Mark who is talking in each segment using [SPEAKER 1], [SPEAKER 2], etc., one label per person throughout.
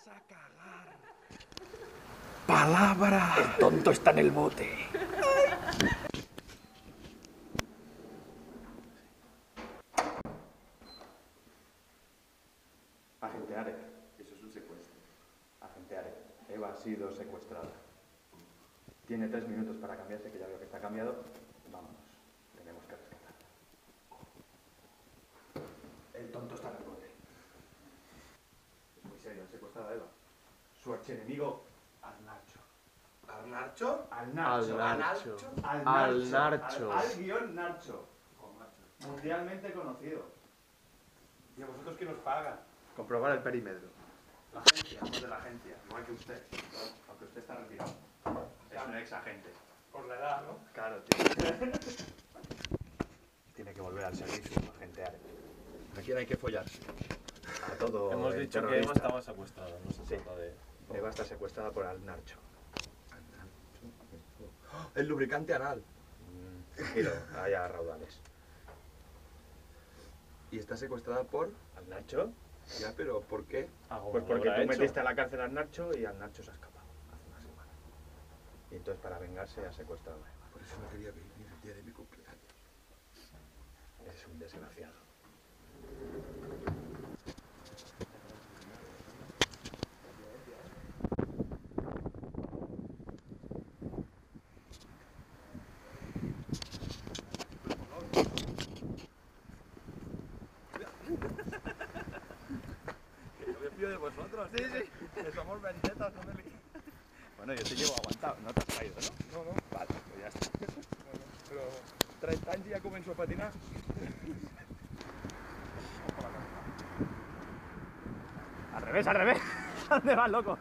[SPEAKER 1] a cagar. Palabra. El tonto está en el bote.
[SPEAKER 2] Agente Arek, eso es un secuestro. Agente Arek, Eva ha sido secuestrada. Tiene 3 minutos para cambiarse, que ya veo que está cambiado. Vámonos, tenemos que rescatarla.
[SPEAKER 1] El tonto está en el bote.
[SPEAKER 2] Es muy serio, han secuestrado a Eva. Su archienemigo, Al-Narcho.
[SPEAKER 1] ¿Al-Narcho?
[SPEAKER 2] Al-Narcho.
[SPEAKER 3] Al-Narcho.
[SPEAKER 2] Al-Narcho.
[SPEAKER 3] Al-Narcho.
[SPEAKER 2] Al-Narcho. Mundialmente conocido. ¿Y a vosotros quién os paga? Comprobar el perímetro. La agencia, somos de la agencia, igual que usted. Aunque usted está retirado. Es un ex agente.
[SPEAKER 1] Por la edad, ¿no?
[SPEAKER 2] Claro, tío. Tiene que volver al servicio, agente Arek. ¿A quién hay que follarse? A todo.
[SPEAKER 3] Hemos
[SPEAKER 2] el
[SPEAKER 3] dicho que
[SPEAKER 2] terrorista.
[SPEAKER 3] Eva estaba secuestrada, no se
[SPEAKER 2] Sí.
[SPEAKER 3] trata de...
[SPEAKER 2] Eva está secuestrada por Al-Narcho. El lubricante anal. Tranquilo, haya raudales. Y está secuestrada por Al-Narcho. Ya, pero ¿por qué? Pues porque tú metiste a la cárcel al Narcho y al Narcho se ha escapado hace una semana. Y entonces para vengarse ha secuestrado a Eva.
[SPEAKER 1] Por eso no quería venir el día de mi cumpleaños.
[SPEAKER 2] Es un desgraciado.
[SPEAKER 1] Yo me fío de vosotros.
[SPEAKER 2] Sí, sí, que somos ventetas, no me líes. Bueno, yo te llevo aguantado, no te has caído, ¿no?
[SPEAKER 1] No, no.
[SPEAKER 2] Vale, pues ya está.
[SPEAKER 1] Bueno, pero
[SPEAKER 2] 30 anys i ja començo a patinar. Al revés, al revés. ¿Dónde vas, loco?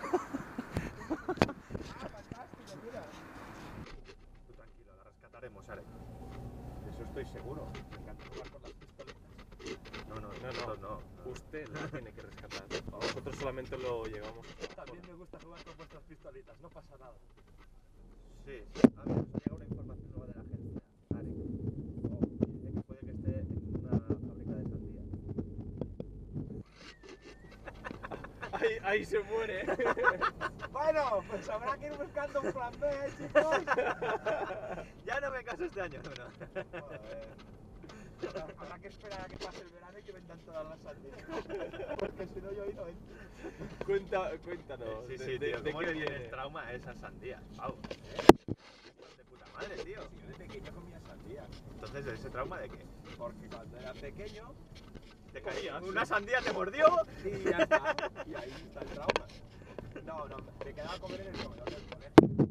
[SPEAKER 1] fantástico, mira.
[SPEAKER 2] Tú tranquilo, la rescataremos, Arek. De eso estoy seguro. Me encanta jugar con las pistoletas. No.
[SPEAKER 3] Usted la tiene que rescatar. Nosotros solamente lo llevamos.
[SPEAKER 1] También me gusta jugar con vuestras pistolitas, no pasa nada.
[SPEAKER 2] Sí. A ver, nos llega una información nueva de la agencia. Arek. Dice que puede que esté en una fábrica de sandía.
[SPEAKER 3] Ahí se muere.
[SPEAKER 1] Bueno, pues habrá que ir buscando un plan B, chicos.
[SPEAKER 2] Ya no me caso este año, no.
[SPEAKER 1] Joder. Habrá que esperar a que pase el verano y que vendan todas las sandías. Porque si no, yo ahí no entro.
[SPEAKER 3] Cuéntanos.
[SPEAKER 2] Sí,
[SPEAKER 3] ¿de
[SPEAKER 2] tío, ¿cómo
[SPEAKER 3] qué
[SPEAKER 2] le
[SPEAKER 3] viene?
[SPEAKER 2] tienes trauma a esas sandías, Pau? De puta madre, tío.
[SPEAKER 1] Si yo de pequeño comía sandías.
[SPEAKER 2] Entonces, ¿ese trauma de qué?
[SPEAKER 1] Porque cuando era pequeño,
[SPEAKER 2] ¿Te caías? ¿Una sandía te mordió?
[SPEAKER 1] y ya está. Y ahí está el trauma. No, me quedaba a comer en el comedor del colegio.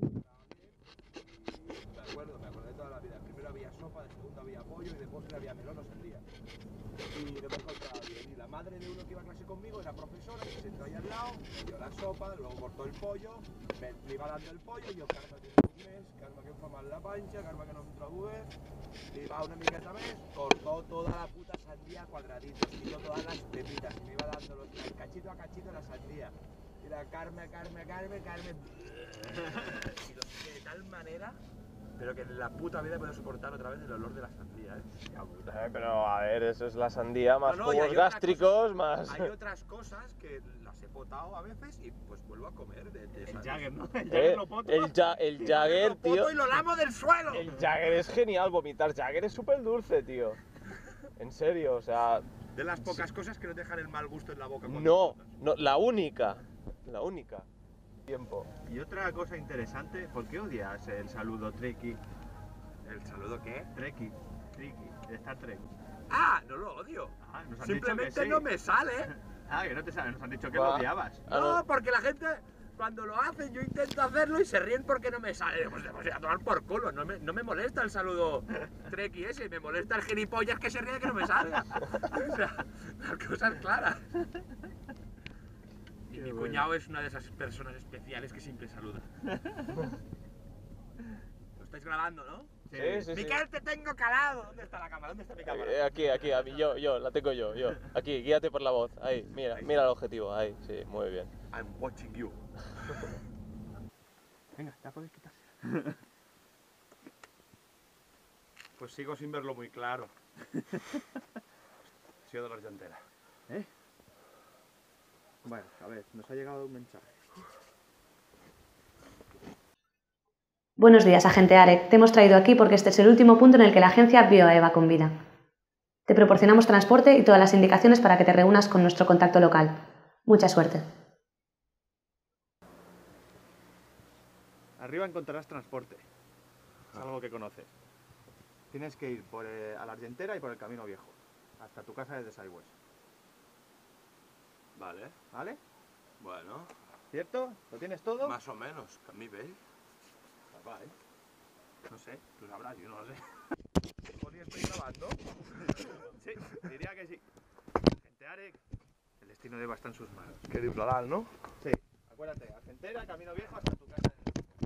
[SPEAKER 1] Me acuerdo de toda la vida. Primero había sopa, de segundo había pollo y de postre había melón o sandía. Y no me encontraba bien. Y la madre de uno que iba a clase conmigo era profesora, se sentó ahí al lado, me dio la sopa, luego cortó el pollo, me iba dando el pollo y yo, Carme, tiene un mes, Carme que em fa mal la panxa, Carme que no em trobo bé, i va una miqueta més, cortó toda la puta sandía a cuadraditos, quitó todas las pepitas y me iba dando cachito a cachito la sandía. Y la Carme. Y lo sé de tal manera, pero que en la puta vida puedo soportar otra vez el olor de la sandía,
[SPEAKER 3] Pero a ver, eso es la sandía más
[SPEAKER 1] No, y
[SPEAKER 3] jugos
[SPEAKER 1] hay otra
[SPEAKER 3] gástricos,
[SPEAKER 1] cosa-
[SPEAKER 3] más...
[SPEAKER 1] Hay otras cosas que las he potado a veces y pues vuelvo a comer de
[SPEAKER 2] El
[SPEAKER 1] esas.
[SPEAKER 2] Jagger, ¿no? El Jagger lo poto.
[SPEAKER 3] el Jagger,
[SPEAKER 1] Lo poto
[SPEAKER 3] tío...
[SPEAKER 1] y lo lamo del suelo.
[SPEAKER 3] El Jagger es genial, vomitar Jagger es súper dulce, tío. En serio, o sea...
[SPEAKER 1] De las pocas cosas que no dejan el mal gusto en la boca.
[SPEAKER 3] No, la única. Tiempo.
[SPEAKER 2] Y otra cosa interesante, ¿por qué odias el saludo Trekkie?
[SPEAKER 1] ¿El saludo qué?
[SPEAKER 2] Trekkie, de Star Trek.
[SPEAKER 1] Ah, no lo odio.
[SPEAKER 2] Ah, nos han
[SPEAKER 1] Simplemente
[SPEAKER 2] dicho que sí.
[SPEAKER 1] no me sale.
[SPEAKER 2] Ah, que no te sabes, nos han dicho que
[SPEAKER 3] Va.
[SPEAKER 2] lo odiabas.
[SPEAKER 3] Ah,
[SPEAKER 1] No, porque la gente cuando lo hace yo intento hacerlo y se ríen porque no me sale. Pues a tomar por culo. No me molesta el saludo Trekkie ese, me molesta el gilipollas que se ríe que no me salga. O sea, las cosas claras. Y mi cuñado es una de esas personas especiales que siempre saluda. Lo estáis grabando, ¿no?
[SPEAKER 3] Sí.
[SPEAKER 1] Miquel, te tengo calado. ¿Dónde está la cámara? ¿Dónde está mi cámara?
[SPEAKER 3] Aquí, a mí, yo, la tengo yo. Aquí, guíate por la voz. Ahí, mira el objetivo, ahí, sí, muy bien.
[SPEAKER 1] I'm watching you.
[SPEAKER 2] Venga, ya podéis quitarse.
[SPEAKER 1] Pues sigo sin verlo muy claro. Ha sido dolor de entera.
[SPEAKER 2] Bueno, a ver. vez, nos ha llegado un mensaje.
[SPEAKER 4] Buenos días, agente Arek. Te hemos traído aquí porque este es el último punto en el que la agencia vio a Eva con vida. Te proporcionamos transporte y todas las indicaciones para que te reúnas con nuestro contacto local. Mucha suerte.
[SPEAKER 2] Arriba encontrarás transporte. Es algo que conoces. Tienes que ir por a la Argentera y por el Camino Viejo, hasta tu casa desde Saigües.
[SPEAKER 1] Vale,
[SPEAKER 2] ¿Vale?
[SPEAKER 1] bueno,
[SPEAKER 2] ¿Cierto? ¿Lo tienes todo?
[SPEAKER 1] más o menos, que a mí veis.
[SPEAKER 2] Vale. No sé, tú sabrás, yo no lo sé.
[SPEAKER 1] ¿Poli estoy grabando?
[SPEAKER 2] Sí, diría que sí. Gente Arek, el destino de Eva está en sus manos.
[SPEAKER 1] Qué diplomal, ¿no?
[SPEAKER 2] Sí. Acuérdate, Argentera, Camino Viejo, hasta tu casa.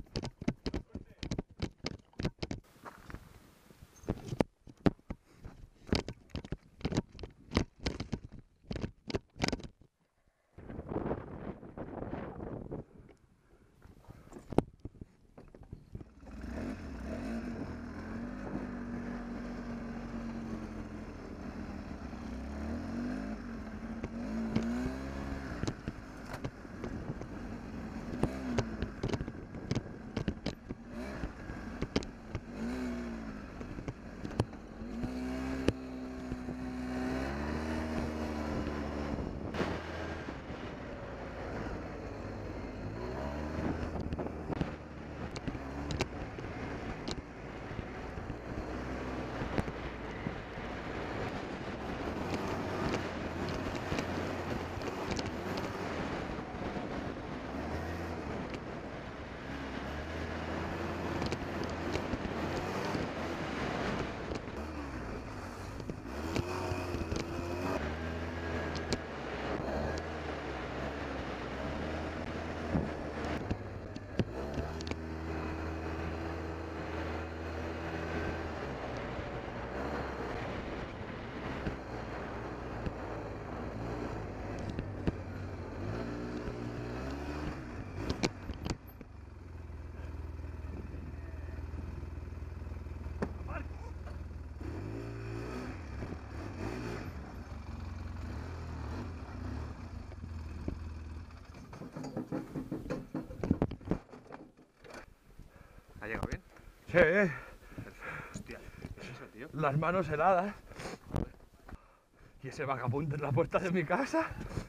[SPEAKER 2] ¿Ha llegado bien?
[SPEAKER 1] Sí,
[SPEAKER 2] Hostia, ¿qué es eso, tío?
[SPEAKER 1] las manos heladas. ¿Y ese vagabundo en la puerta de mi casa?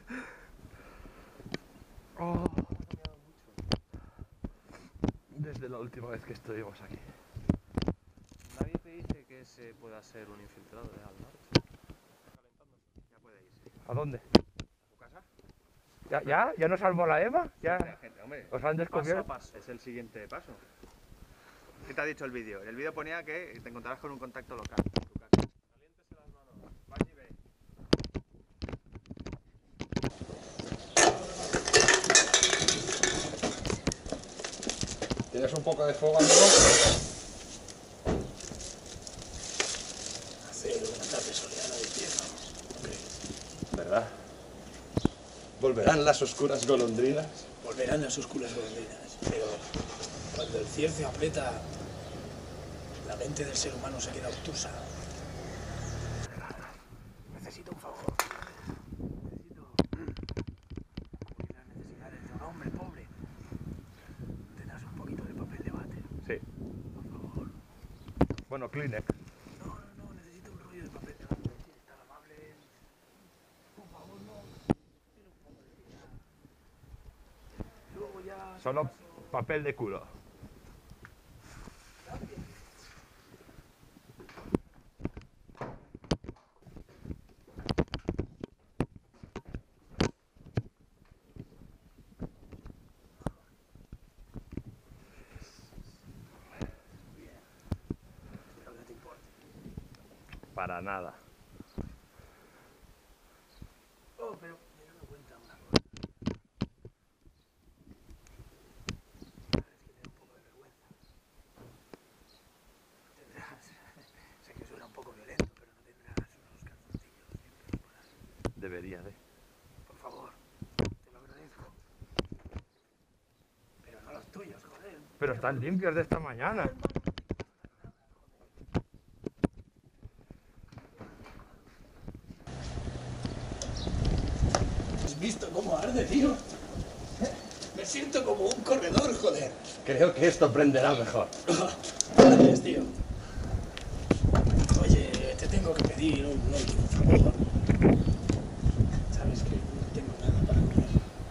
[SPEAKER 1] Oh. Desde la última vez que estuvimos aquí.
[SPEAKER 3] Nadie te dice que ese pueda ser un infiltrado de Almar.
[SPEAKER 2] Ya puede irse.
[SPEAKER 1] ¿A dónde?
[SPEAKER 2] ¿A tu casa?
[SPEAKER 1] ¿Ya nos armó la Eva? ¿Ya
[SPEAKER 2] Gente, hombre,
[SPEAKER 1] os han descubierto?
[SPEAKER 3] Paso a paso.
[SPEAKER 2] es el siguiente paso. ¿Qué te ha dicho el vídeo? El vídeo ponía que te encontrarás con un contacto local en tu casa.
[SPEAKER 3] Caliéntese las manos.
[SPEAKER 2] Vas y ve.
[SPEAKER 1] ¿Tienes un poco de fuego, amigo?
[SPEAKER 5] Hacer una tarde soleada de invierno.
[SPEAKER 1] ¿Verdad? ¿Volverán las oscuras golondrinas?
[SPEAKER 5] Volverán las oscuras golondrinas, pero cuando el cierzo aprieta, la mente del ser humano se queda obtusa. Necesito un favor. Necesito cubrir las necesidades de un hombre pobre. ¿Tendrás un poquito de papel de váter?
[SPEAKER 1] Sí.
[SPEAKER 5] Por favor.
[SPEAKER 1] Bueno, Kleenex.
[SPEAKER 5] No, necesito un rollo de papel de váter. Si es tan amable. Por favor, no. Tiene un poco de piedad. Luego ya...
[SPEAKER 1] Solo papel de culo.
[SPEAKER 5] Espero que no te importe.
[SPEAKER 1] Para nada.
[SPEAKER 5] Oh, pero me he dado cuenta de una cosa. Es que te da un poco de vergüenza. Tendrás... Sé que suena un poco violento, pero no tendrás unos calzoncillos limpios por ahí.
[SPEAKER 1] Debería de.
[SPEAKER 5] Por favor, te lo agradezco. Pero no los tuyos, joder.
[SPEAKER 1] Pero están limpios de esta mañana.
[SPEAKER 5] visto cómo arde, tío? Me siento como un corredor, joder.
[SPEAKER 6] Creo que esto prenderá mejor.
[SPEAKER 5] Gracias, tío. Oye, te tengo que pedir un último favor. Sabes que no tengo nada para comer.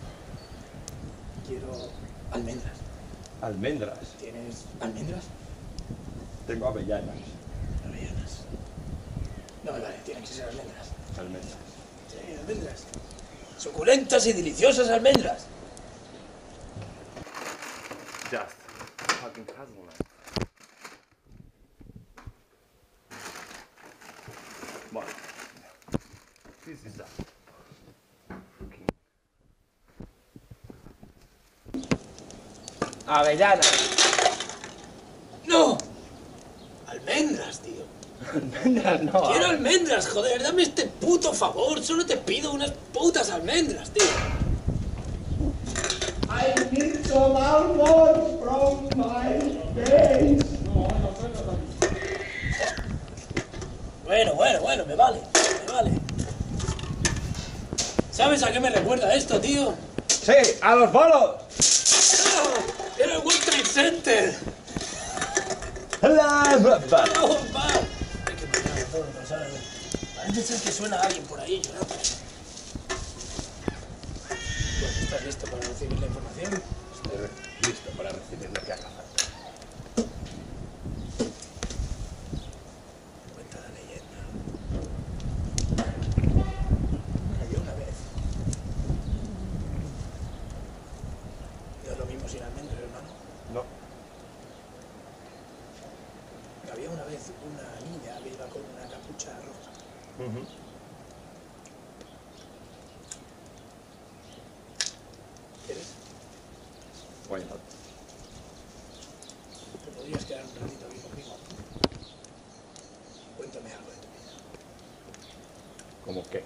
[SPEAKER 5] Quiero almendras.
[SPEAKER 6] Almendras.
[SPEAKER 5] ¿Tienes almendras?
[SPEAKER 6] Tengo avellanas.
[SPEAKER 5] Avellanas. No, vale, tienen que ser almendras.
[SPEAKER 6] Almendras.
[SPEAKER 5] Sí, almendras. Suculentas y deliciosas almendras.
[SPEAKER 6] Just fucking hazelnut. Bueno. This is that.
[SPEAKER 3] Avellanas.
[SPEAKER 5] ¡No! Almendras, tío.
[SPEAKER 6] Almendras no.
[SPEAKER 5] Quiero almendras, joder. Dame este puto favor. Solo te pido unas putas almendras, tío.
[SPEAKER 6] I need some almonds from my days.
[SPEAKER 5] Bueno, me vale. ¿Sabes a qué me recuerda esto, tío?
[SPEAKER 6] Sí, a los bolos.
[SPEAKER 5] ¡Ah! ¡Era el World Trade Center!
[SPEAKER 6] Hello,
[SPEAKER 5] ¡Oh, va! Hay que matar todo lo pasado. Parece ser que suena alguien por ahí llorando. Pues, ¿estás listo para recibir la información?
[SPEAKER 6] Estoy listo para recibir lo que haga falta.
[SPEAKER 5] Cuenta la leyenda. Había una vez. No es lo mismo sin almendras, hermano.
[SPEAKER 6] No.
[SPEAKER 5] Había una vez una niña que iba con una capucha roja. ¿Quieres?
[SPEAKER 6] Why not?
[SPEAKER 5] ¿Te podrías quedar un ratito aquí conmigo? Cuéntame algo de tu vida.
[SPEAKER 6] ¿Cómo qué?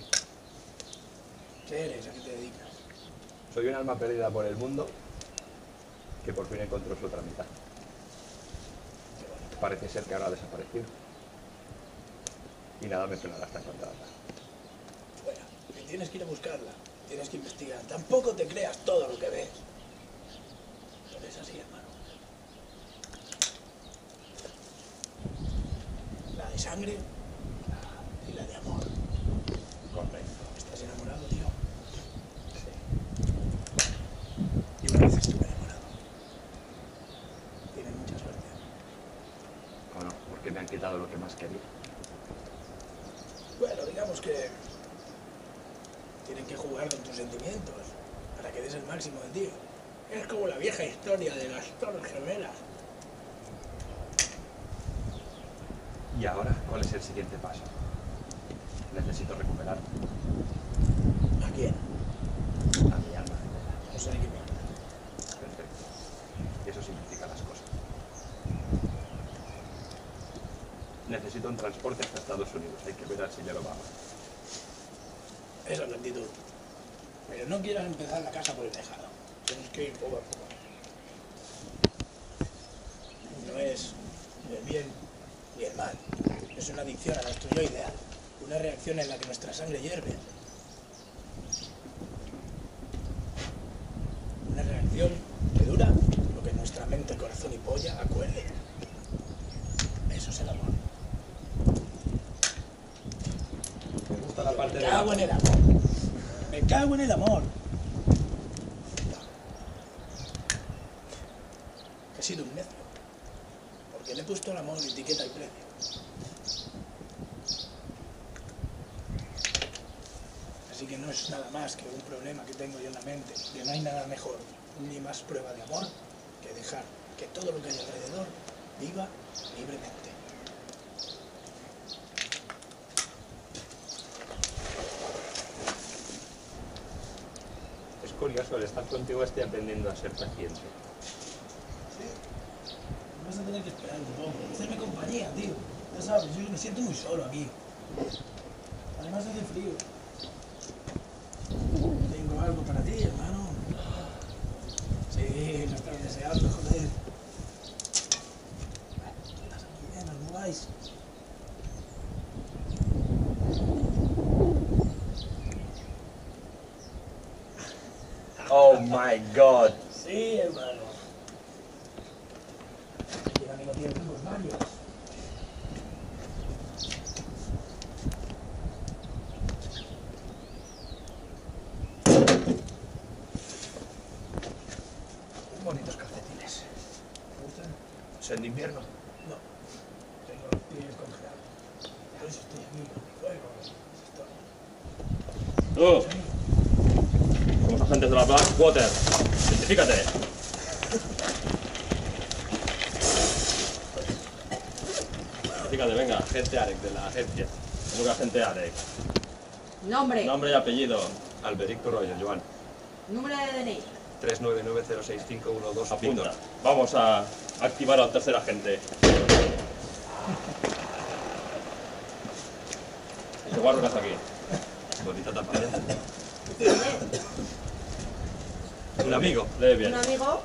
[SPEAKER 5] ¿Qué eres? ¿A qué te dedicas?
[SPEAKER 6] Soy un alma perdida por el mundo que por fin encontró su otra mitad.
[SPEAKER 5] Qué bonito.
[SPEAKER 6] Parece ser que ahora ha desaparecido. Y nada me sonará hasta encontrarla.
[SPEAKER 5] Bueno, que tienes que ir a buscarla. Tienes que investigar. Tampoco te creas todo lo que ves. Pero es así, hermano. La de sangre y la de amor.
[SPEAKER 6] Correcto.
[SPEAKER 5] ¿Estás enamorado, tío?
[SPEAKER 6] Sí.
[SPEAKER 5] Y una vez estuve enamorado. Tienes mucha suerte.
[SPEAKER 6] ¿O no? Porque me han quitado lo que más quería.
[SPEAKER 5] Bueno, digamos que tienen que jugar con tus sentimientos para que des el máximo de ti. Es como la vieja historia de las Torres Gemelas.
[SPEAKER 6] ¿Y ahora cuál es el siguiente paso? Necesito recuperar
[SPEAKER 5] ¿A quién?
[SPEAKER 6] a mi alma gemela.
[SPEAKER 5] No sé de qué me hablas.
[SPEAKER 6] Perfecto. Y eso simplifica las cosas. Necesito un transporte hasta Estados Unidos. Hay que ver al señor Obama.
[SPEAKER 5] Esa es la actitud. Pero no quieras empezar la casa por el tejado. Tienes que ir poco a poco. No es ni el bien ni el mal. Es una adicción a nuestro yo ideal. Una reacción en la que nuestra sangre hierve. Una reacción que dura lo que nuestra mente, corazón y polla acuerde. Eso es el amor.
[SPEAKER 6] Me gusta la parte
[SPEAKER 5] Me
[SPEAKER 6] de
[SPEAKER 5] cago en el amor. Me cago en el amor. He sido un necio. Porque le he puesto al amor etiqueta y precio. Así que no es nada más que un problema que tengo yo en la mente. Que no hay nada mejor ni más prueba de amor que dejar que todo lo que hay alrededor viva libremente.
[SPEAKER 6] Es curioso, el estar contigo estoy aprendiendo a ser paciente.
[SPEAKER 5] Vas a tener que esperar un poco. Hacerme compañía, tío. Ya sabes, yo me siento muy solo aquí. Además hace frío. Tengo algo para ti, hermano. Sí, lo estás deseando, joder. Estás aquí bien, ¿no vais?
[SPEAKER 6] my God.
[SPEAKER 5] Sí, hermano. Y el amigo tiene trucos varios. Bonitos calcetines. ¿Te gustan?
[SPEAKER 6] ¿Son de invierno?
[SPEAKER 5] No. Tengo los pies congelados. Por eso estoy aquí con mi fuego.
[SPEAKER 3] Somos agentes de la Blackwater. Identifícate. Identifícate, venga, agente Arek de la agencia. Tengo agente Arek.
[SPEAKER 7] Nombre.
[SPEAKER 3] Nombre y apellido.
[SPEAKER 6] Alberic Rollo, Joan.
[SPEAKER 7] Número de DNI.
[SPEAKER 6] 399065112.
[SPEAKER 3] Apunta. Vamos a activar al tercer agente. Ese guarro que hace aquí.
[SPEAKER 6] Bonita tapada. Un amigo.
[SPEAKER 3] Lee bien.
[SPEAKER 7] Un amigo.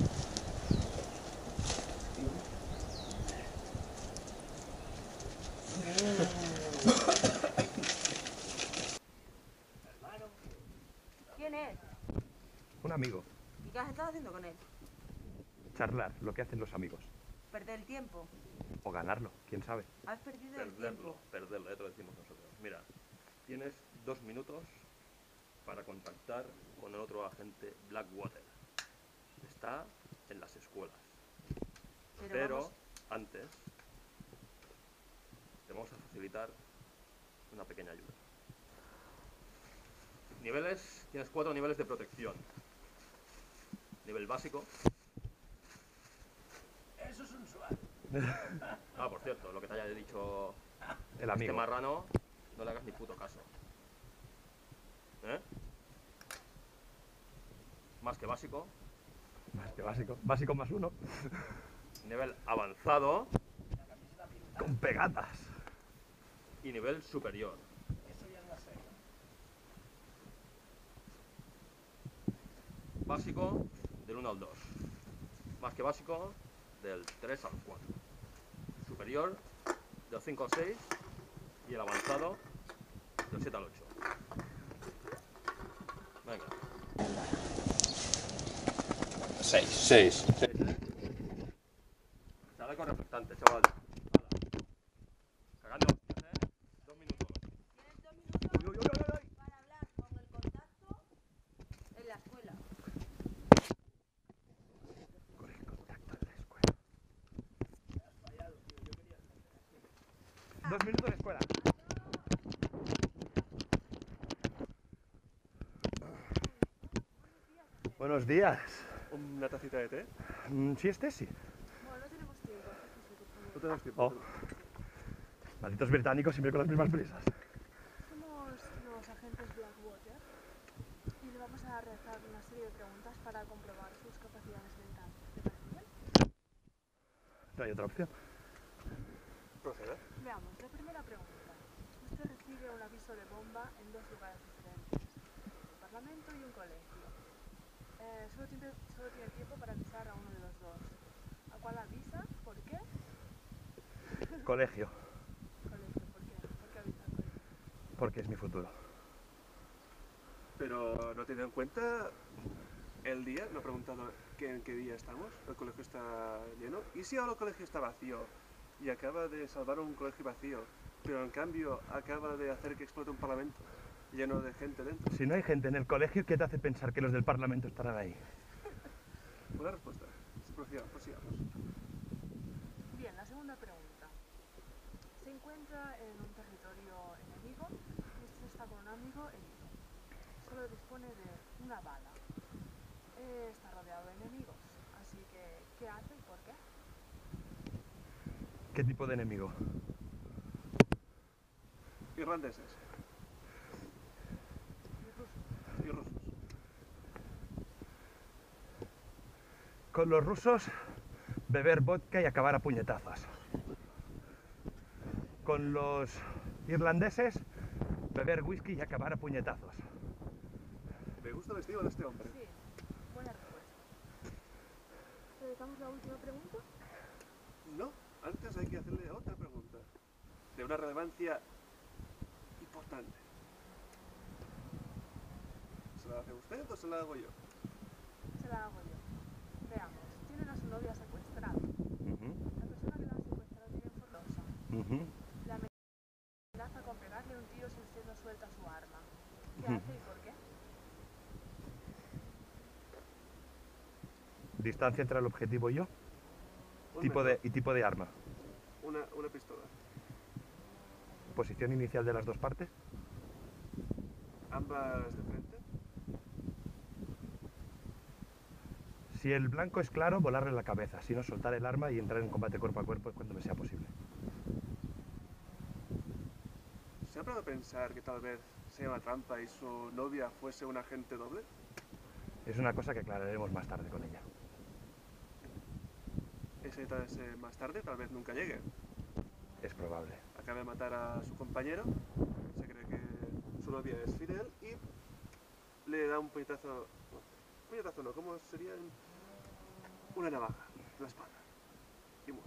[SPEAKER 7] ¿Quién es?
[SPEAKER 2] Un amigo.
[SPEAKER 7] ¿Y qué has estado haciendo con él?
[SPEAKER 2] Charlar, lo que hacen los amigos.
[SPEAKER 7] Perder el tiempo.
[SPEAKER 2] O ganarlo, quién sabe.
[SPEAKER 7] Has perdido el tiempo.
[SPEAKER 3] Perderlo, ya te lo decimos nosotros. Mira, tienes 2 minutos para contactar con el otro agente Blackwater. Está en las escuelas. Pero
[SPEAKER 7] vamos-
[SPEAKER 3] antes te vamos a facilitar una pequeña ayuda. Niveles, tienes 4 niveles de protección. Nivel básico.
[SPEAKER 5] Eso es un suave.
[SPEAKER 3] Ah, por cierto, lo que te haya dicho
[SPEAKER 2] El amigo.
[SPEAKER 3] este marrano, no le hagas ni puto caso. ¿Eh? Más que básico.
[SPEAKER 2] Más que básico. Básico más uno.
[SPEAKER 3] Nivel avanzado
[SPEAKER 2] Con pegatas.
[SPEAKER 3] y nivel superior.
[SPEAKER 5] Eso ya es más serio.
[SPEAKER 3] Básico del 1 al 2. Más que básico del 3 al 4. Superior del 5 al 6 y el avanzado del 7 al 8. Venga.
[SPEAKER 6] 6.
[SPEAKER 3] Chaleco reflectante, chaval. Cagando hostias, ¿eh? 2 minutos.
[SPEAKER 7] Tienes 2 minutos para hablar con el contacto en la escuela.
[SPEAKER 2] Con el contacto en la escuela. 2 minutos de escuela. Buenos días.
[SPEAKER 3] Una tacita de té.
[SPEAKER 2] Sí, sí.
[SPEAKER 8] Bueno, no tenemos tiempo.
[SPEAKER 3] No tenemos tiempo.
[SPEAKER 2] Oh. Malditos británicos siempre con las mismas prisas.
[SPEAKER 8] Somos los agentes Blackwater y le vamos a realizar una serie de preguntas para comprobar sus capacidades mentales. ¿Te parece bien?
[SPEAKER 2] No hay otra opción.
[SPEAKER 3] Procede.
[SPEAKER 8] Veamos, la primera pregunta. Usted recibe un aviso de bomba en 2 lugares diferentes, un parlamento y un colegio. Solo tiene tiempo para avisar a uno de los dos. ¿A cuál avisa? ¿Por qué?
[SPEAKER 2] Colegio.
[SPEAKER 8] Colegio, ¿por qué? ¿Por qué avisa al colegio?
[SPEAKER 2] Porque es mi futuro.
[SPEAKER 9] Pero no tenido en cuenta el día, no he preguntado en qué día estamos, el colegio está lleno. ¿Y si ahora el colegio está vacío y acaba de salvar un colegio vacío, pero en cambio acaba de hacer que explote un parlamento lleno de gente dentro?
[SPEAKER 2] Si no hay gente en el colegio, ¿qué te hace pensar que los del Parlamento estarán ahí?
[SPEAKER 9] Buena respuesta. Prosigamos.
[SPEAKER 8] Bien, la segunda pregunta. Se encuentra en un territorio enemigo y usted está con un amigo herido. Solo dispone de una bala. Está rodeado de enemigos, así que ¿qué hace y por qué?
[SPEAKER 2] ¿Qué tipo de enemigo?
[SPEAKER 9] Irlandeses y rusos.
[SPEAKER 2] Con los rusos, beber vodka y acabar a puñetazos. Con los irlandeses, beber whisky y acabar a puñetazos.
[SPEAKER 9] Me gusta el estilo de este hombre.
[SPEAKER 8] Sí, buena respuesta. ¿Dedicamos la última pregunta?
[SPEAKER 9] No, antes hay que hacerle otra pregunta, de una relevancia importante. ¿Se la hace usted o se la hago yo?
[SPEAKER 8] la hago yo. Veamos, tienen a su novia secuestrada. La persona que la ha secuestrado tiene forlosa. La amenaza con pegarle un tiro si usted no suelta su arma. ¿Qué hace y por qué?
[SPEAKER 2] Distancia entre el objetivo y yo.
[SPEAKER 9] Un
[SPEAKER 2] Tipo de arma.
[SPEAKER 9] Una pistola.
[SPEAKER 2] Posición inicial de las dos partes.
[SPEAKER 9] Ambas de frente.
[SPEAKER 2] Si el blanco es claro, volarle la cabeza. Si no, soltar el arma y entrar en combate cuerpo a cuerpo cuando me sea posible.
[SPEAKER 9] ¿Se ha parado a pensar que tal vez sea una trampa y su novia fuese un agente doble?
[SPEAKER 2] Es una cosa que aclararemos más tarde con ella.
[SPEAKER 9] Ese tal vez más tarde tal vez nunca llegue.
[SPEAKER 2] Es probable.
[SPEAKER 9] Acaba de matar a su compañero, se cree que su novia es Fidel y le da un puñetazo... Puñetazo no, ¿cómo sería? Una navaja en la espalda. Y muere.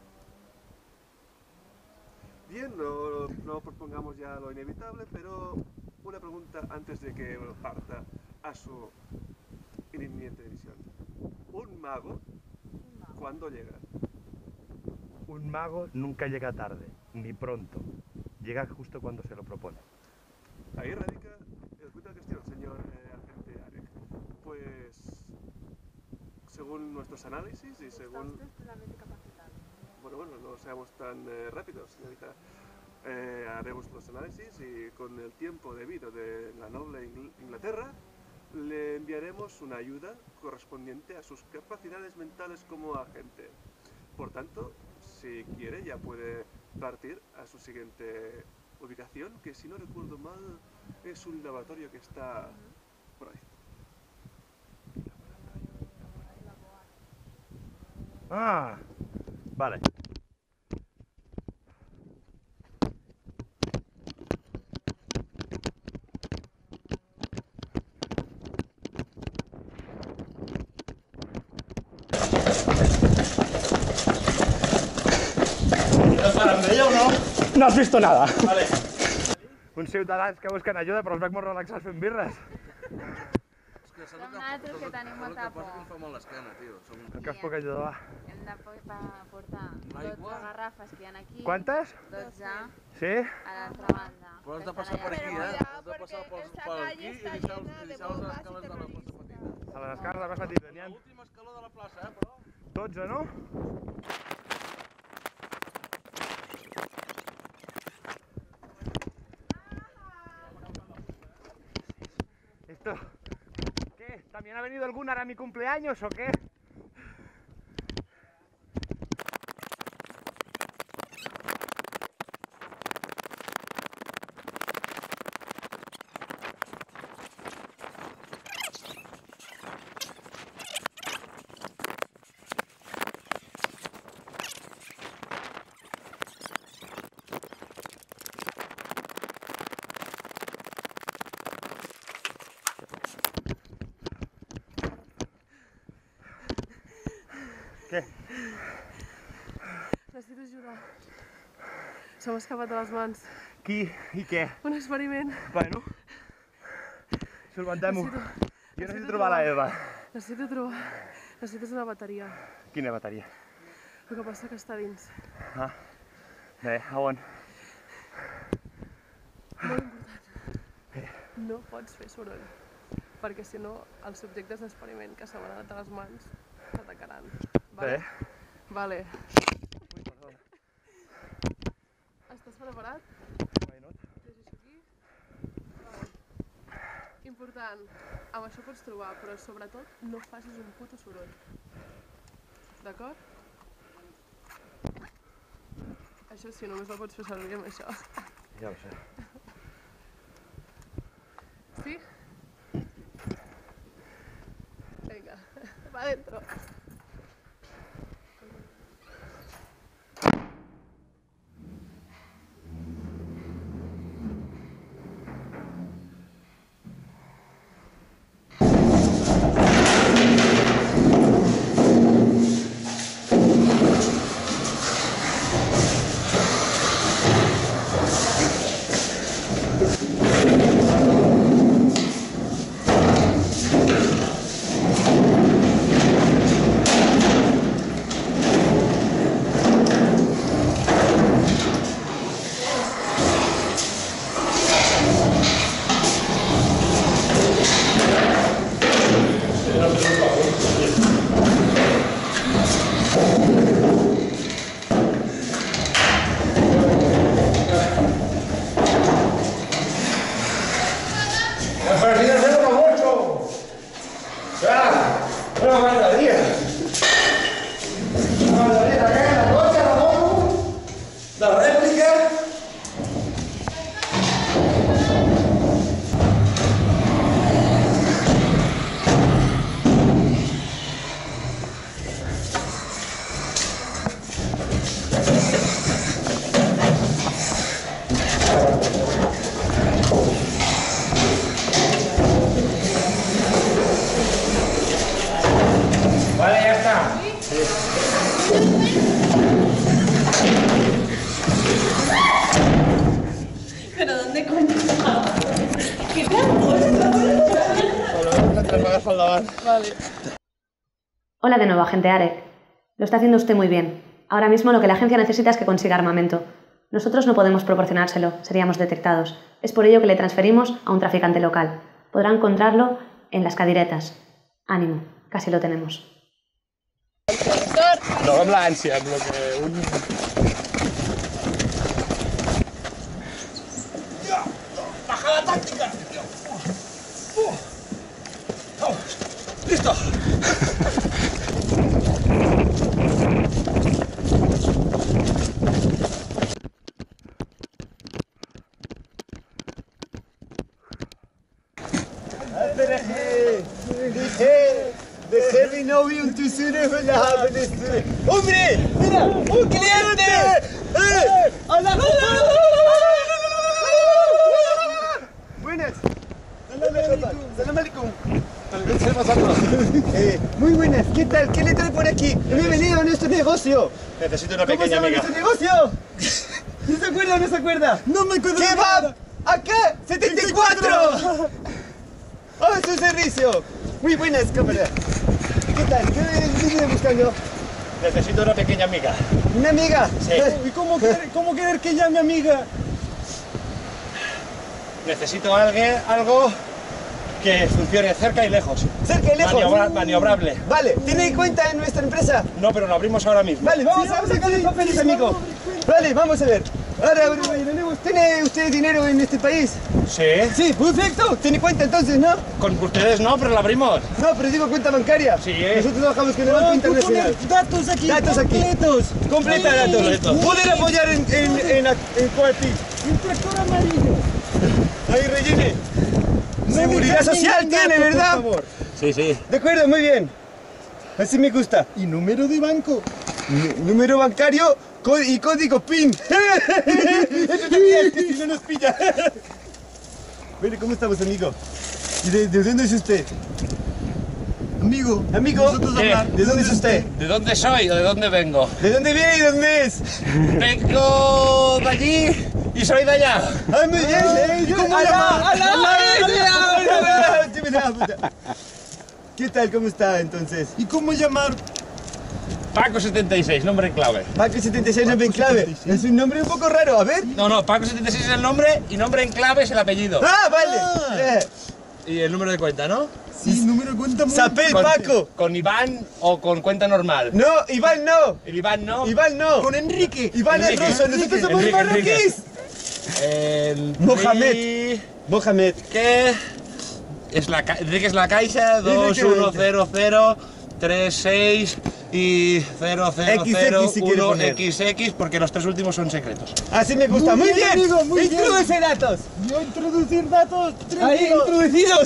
[SPEAKER 9] Bien, no propongamos ya lo inevitable, pero una pregunta antes de que parta a su inminente división. ¿Un mago cuándo llega?
[SPEAKER 2] Un mago nunca llega tarde, ni pronto. Llega justo cuando se lo propone.
[SPEAKER 9] Ahí radica el punto de cuestión, señor agente Arek. Pues, según nuestros análisis y según...
[SPEAKER 8] Está usted plenamente capacitado.
[SPEAKER 9] Bueno, no seamos tan rápidos, señorita. Haremos los análisis y con el tiempo debido de la noble Inglaterra le enviaremos una ayuda correspondiente a sus capacidades mentales como agente. Por tanto, si quiere ya puede partir a su siguiente ubicación, que si no recuerdo mal es un laboratorio que está por ahí.
[SPEAKER 2] Ah, vale.
[SPEAKER 10] No has visto nada.
[SPEAKER 2] Vale. Uns ciutadans que busquen ajuda, però els veig molt relaxats fent birres.
[SPEAKER 7] Som nosaltres que tenim molta por.
[SPEAKER 1] Em fa molt l'esquena, tio.
[SPEAKER 2] En què us puc ajudar, va?
[SPEAKER 7] Hem de portar 12 garrafes que hi ha aquí.
[SPEAKER 2] Quantes?
[SPEAKER 7] 12
[SPEAKER 2] Sí?
[SPEAKER 7] a l'altra banda.
[SPEAKER 1] Però has de passar per aquí, Has de passar per aquí i deixar les escales de la plaça Petita.
[SPEAKER 2] A les escales de la plaça Petita n'hi ha
[SPEAKER 1] L'últim escaló de la plaça, però...
[SPEAKER 2] 12, no? Esto... ¿Qué? ¿También ha venido algún a mi cumpleaños o qué? Què?
[SPEAKER 8] Necessito ajuda. Se m'ha escapat de les mans.
[SPEAKER 2] Qui i què?
[SPEAKER 8] Un experiment.
[SPEAKER 2] Bueno, solventem-ho. Jo necessito trobar la Eva.
[SPEAKER 8] Necessites una bateria.
[SPEAKER 2] Quina bateria?
[SPEAKER 8] El que passa que està dins.
[SPEAKER 2] Ah, bé, a on?
[SPEAKER 8] Molt important. No pots fer soroll, perquè si no els subjectes d'experiment que se m'han anat a les mans t'atacaran.
[SPEAKER 2] Bé.
[SPEAKER 8] Vale.
[SPEAKER 2] Ui, perdona.
[SPEAKER 8] Estàs preparat?
[SPEAKER 2] Why not?
[SPEAKER 8] Llegeixo aquí. Vale. Important, amb això pots trobar, però sobretot no facis un puto soroll. D'acord? Això sí, només el pots fer servir amb això.
[SPEAKER 2] Ja ho sé.
[SPEAKER 8] ¿Sí? Venga, va adentro.
[SPEAKER 4] Hola de nuevo, agente Arek. Lo está haciendo usted muy bien. Ahora mismo lo que la agencia necesita es que consiga armamento. Nosotros no podemos proporcionárselo, seríamos detectados. Es por ello que le transferimos a un traficante local. Podrá encontrarlo en las cadiretas. Ánimo, casi lo tenemos.
[SPEAKER 10] No amb l'ànsia, amb el que un...
[SPEAKER 1] ¡Bajada táctica! ¡Listo!
[SPEAKER 11] Dejé mi novio en tus ¡Hombre! ¡Mira! ¡Un cliente! ¡Hola! Buenas. Salam alaikum. Muy buenas. ¿Qué tal? ¿Qué le trae por aquí? Bienvenido a nuestro negocio.
[SPEAKER 2] Necesito una
[SPEAKER 11] ¿Cómo se
[SPEAKER 2] pequeña
[SPEAKER 11] llama
[SPEAKER 2] amiga.
[SPEAKER 11] nuestro negocio? ¿No se acuerda o no se acuerda? No me acuerdo. ¡Kebab! ¡Acá! ¡74! ¡Oh, su servicio! Muy buenas, cámara. ¿Qué tal? ¿Qué viene buscando?
[SPEAKER 2] Necesito una pequeña amiga.
[SPEAKER 11] ¿Una amiga?
[SPEAKER 2] Sí.
[SPEAKER 11] ¿Y cómo querer que llame amiga?
[SPEAKER 2] Necesito algo que funcione cerca y lejos.
[SPEAKER 11] ¿Cerca y lejos?
[SPEAKER 2] Maniobrable.
[SPEAKER 11] Vale, ¿tiene cuenta en nuestra empresa?
[SPEAKER 2] No, pero lo abrimos ahora mismo.
[SPEAKER 11] Vale, vamos a sacar los papeles, amigo. Vale, vamos a ver. Ahora, ¿tiene usted dinero en este país?
[SPEAKER 2] Sí.
[SPEAKER 11] Sí, perfecto. ¿Tiene cuenta entonces, no?
[SPEAKER 2] Con ustedes no, pero la abrimos.
[SPEAKER 11] No, pero digo cuenta bancaria.
[SPEAKER 2] Sí.
[SPEAKER 11] Nosotros trabajamos con el Banco Internacional.
[SPEAKER 10] Datos aquí,
[SPEAKER 11] Datos aquí.
[SPEAKER 10] completos.
[SPEAKER 11] Completa
[SPEAKER 10] Sí.
[SPEAKER 11] datos.
[SPEAKER 2] Completo.
[SPEAKER 11] ¿Poder apoyar en Cuarti?
[SPEAKER 10] Un tractor amarillo.
[SPEAKER 11] Ahí rellene.
[SPEAKER 10] No
[SPEAKER 11] Seguridad
[SPEAKER 10] me
[SPEAKER 11] social
[SPEAKER 10] cambien
[SPEAKER 11] tiene,
[SPEAKER 10] datos,
[SPEAKER 11] ¿verdad?
[SPEAKER 10] por favor.
[SPEAKER 2] Sí, sí.
[SPEAKER 11] De acuerdo, muy bien. Así me gusta.
[SPEAKER 10] ¿Y número de banco?
[SPEAKER 11] Número bancario y código PIN. Eso también, que si no nos pilla. Bueno, ¿cómo estamos, amigo? ¿Y de dónde es usted? Amigo. Amigo.
[SPEAKER 10] Nosotros
[SPEAKER 2] ¿Qué?
[SPEAKER 10] hablar.
[SPEAKER 11] ¿De dónde es usted?
[SPEAKER 2] ¿De dónde soy o de dónde vengo?
[SPEAKER 11] ¿De dónde viene y dónde es?
[SPEAKER 2] Vengo de allí y soy de allá.
[SPEAKER 11] ¡Ah, muy bien! ¿Y cómo llama? ¿Qué tal? ¿Cómo está entonces?
[SPEAKER 10] ¿Y cómo llamar?
[SPEAKER 2] Paco 76, nombre en clave.
[SPEAKER 11] Paco 76, nombre en clave. Es un nombre un poco raro, a ver.
[SPEAKER 2] No, Paco 76 es el nombre y nombre en clave es el apellido.
[SPEAKER 11] ¡Ah, vale!
[SPEAKER 2] Y el número de cuenta, ¿no?
[SPEAKER 10] Sí, número de cuenta muy
[SPEAKER 11] Sapel Paco.
[SPEAKER 2] ¿Con Iván o con cuenta normal?
[SPEAKER 11] No, Iván no.
[SPEAKER 2] ¿El Iván no?
[SPEAKER 11] Iván no.
[SPEAKER 10] Con Enrique.
[SPEAKER 11] Iván es
[SPEAKER 2] Enrique.
[SPEAKER 11] ruso, nosotros somos
[SPEAKER 2] Enrique,
[SPEAKER 11] marroquíes. Mohamed. Mohamed.
[SPEAKER 2] ¿Qué? Enrique es la Caixa, 210036 y 0001XX, porque los tres últimos son secretos.
[SPEAKER 11] Así me gusta. Muy bien.
[SPEAKER 10] amigo, muy bien.
[SPEAKER 11] Introduce datos.
[SPEAKER 10] Yo introducir datos.
[SPEAKER 11] Ahí,
[SPEAKER 10] tranquilo.
[SPEAKER 11] introducidos.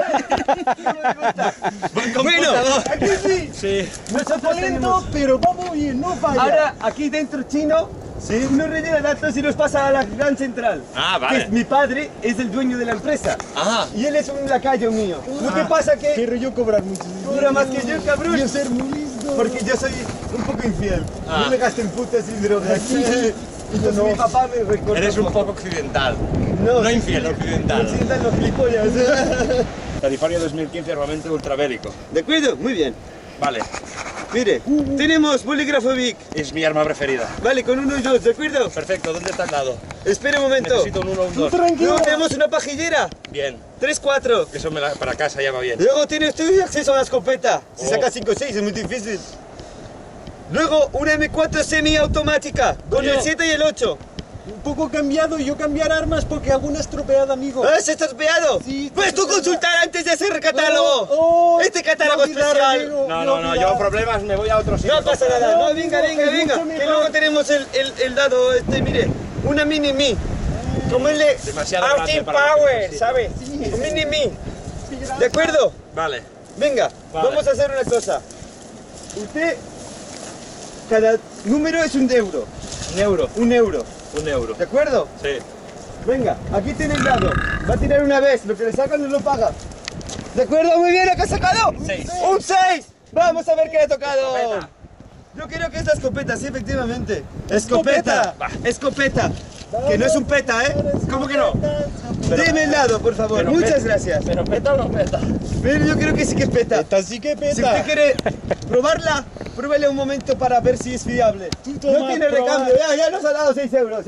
[SPEAKER 11] Bueno, aquí sí.
[SPEAKER 2] Sí.
[SPEAKER 11] Nosotros
[SPEAKER 10] Lento,
[SPEAKER 11] tenemos...
[SPEAKER 10] pero vamos bien, no falla.
[SPEAKER 11] Ahora, aquí dentro chino, uno rellena datos y los pasa a la gran central.
[SPEAKER 2] Ah,
[SPEAKER 11] Que
[SPEAKER 2] vale.
[SPEAKER 11] es, mi padre es el dueño de la empresa.
[SPEAKER 2] Ah.
[SPEAKER 11] Y él es un lacayo mío. Lo que pasa que
[SPEAKER 10] Quiero yo cobrar mucho.
[SPEAKER 11] cobra más que yo, cabrón.
[SPEAKER 10] Yo ser muy listo.
[SPEAKER 11] Porque yo soy un poco infiel.
[SPEAKER 2] Ah.
[SPEAKER 11] No me gasto en putas y drogas. Entonces mi papá me recuerda.
[SPEAKER 2] Eres un poco occidental.
[SPEAKER 11] No,
[SPEAKER 2] No infiel, occidental.
[SPEAKER 11] Occidental, los gilipollas.
[SPEAKER 2] California 2015, armamento ultrabélico.
[SPEAKER 11] ¿De acuerdo? Muy bien.
[SPEAKER 2] Vale,
[SPEAKER 11] Mire, tenemos bolígrafo Vic.
[SPEAKER 2] es mi arma preferida.
[SPEAKER 11] Vale, con 1 y 2, ¿de acuerdo?
[SPEAKER 2] Perfecto, ¿dónde está el dado?
[SPEAKER 11] Espera un momento.
[SPEAKER 2] Necesito un 1 o un 2.
[SPEAKER 10] Tranquilo.
[SPEAKER 11] Luego tenemos una pajillera.
[SPEAKER 2] Bien,
[SPEAKER 11] 3, 4.
[SPEAKER 2] eso para casa ya va bien.
[SPEAKER 11] Luego tiene usted acceso a la escopeta. Si
[SPEAKER 2] Oh.
[SPEAKER 11] saca 5 o 6 es muy difícil. Luego una M4 semiautomática con
[SPEAKER 2] Oye.
[SPEAKER 11] el 7 y el 8.
[SPEAKER 10] Un poco cambiado y yo cambiar armas porque alguna estropeada, amigo.
[SPEAKER 11] ¿Ah, se está estropeado?
[SPEAKER 10] Sí,
[SPEAKER 11] Pues tú
[SPEAKER 10] está
[SPEAKER 11] consultar antes de hacer el catálogo.
[SPEAKER 10] Oh,
[SPEAKER 11] Este catálogo
[SPEAKER 10] no olvidar,
[SPEAKER 11] especial.
[SPEAKER 10] amigo,
[SPEAKER 2] No, yo problemas me voy a otro sitio.
[SPEAKER 11] No pasa nada. No,
[SPEAKER 10] No,
[SPEAKER 11] venga,
[SPEAKER 10] amigo,
[SPEAKER 11] venga,
[SPEAKER 10] es
[SPEAKER 11] venga.
[SPEAKER 10] mucho
[SPEAKER 11] Que
[SPEAKER 10] mejor.
[SPEAKER 11] luego tenemos el dado, mire. Una mini-mi. Como el de
[SPEAKER 2] Demasiado
[SPEAKER 11] Austin
[SPEAKER 2] grande para lo que
[SPEAKER 11] Power,
[SPEAKER 2] necesito.
[SPEAKER 11] ¿sabes? Un mini-mi. ¿De acuerdo?
[SPEAKER 2] Vale,
[SPEAKER 11] Venga,
[SPEAKER 2] Vale.
[SPEAKER 11] vamos a hacer una cosa. Usted, cada número es un euro.
[SPEAKER 2] un euro.
[SPEAKER 11] Un euro.
[SPEAKER 2] Un euro.
[SPEAKER 11] ¿De acuerdo?
[SPEAKER 2] Sí.
[SPEAKER 11] Venga, aquí tiene el dado. Va a tirar una vez, lo que le sacan no lo paga. ¿De acuerdo? Muy bien, ¿qué ha sacado?
[SPEAKER 2] 6.
[SPEAKER 11] ¡Un 6! Vamos a ver qué le ha tocado.
[SPEAKER 2] Escopeta.
[SPEAKER 11] Yo creo que es la escopeta, sí, efectivamente. Escopeta.
[SPEAKER 2] Va.
[SPEAKER 11] Escopeta. Que no es un peta, ¿eh?
[SPEAKER 2] ¿Cómo que no?
[SPEAKER 11] Deme helado, por favor.
[SPEAKER 2] Pero
[SPEAKER 11] Muchas
[SPEAKER 2] peta.
[SPEAKER 11] gracias.
[SPEAKER 2] ¿Pero peta o no peta?
[SPEAKER 11] Pero yo creo que sí que es peta.
[SPEAKER 10] Peta sí que peta.
[SPEAKER 11] Si usted quiere probarla, pruébele un momento para ver si es fiable.
[SPEAKER 10] toma,
[SPEAKER 11] No tiene
[SPEAKER 10] prueba.
[SPEAKER 11] recambio, ya nos ha dado 6 euros.